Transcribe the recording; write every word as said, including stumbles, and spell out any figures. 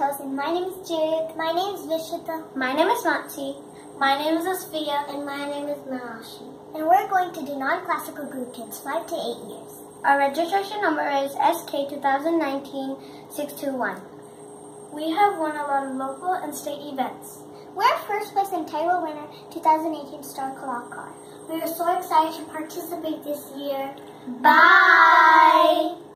chosen. My name is Judith. My name is Vishita. My name is Matsi. My name is Asfiya. And my name is Manashi. And we're going to do non-classical group kids, five to eight years. Our registration number is S K two thousand nineteen dash six two one. We have won a lot of local and state events. We're first place and title winner two thousand eighteen StarKalakaar. We are so excited to participate this year. Bye!